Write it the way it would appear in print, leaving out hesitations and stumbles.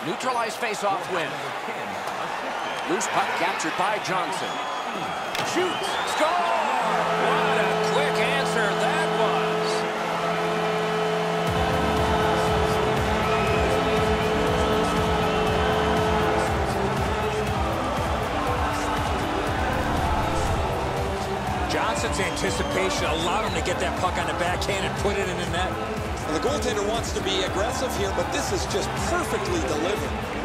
Neutralized face-off win. Loose puck captured by Johnson. Shoots. Score! What a quick answer that was. Johnson's anticipation allowed him to get that puck on the backhand and put it in the net. And the goaltender wants to be aggressive here, but this is just perfectly delivered.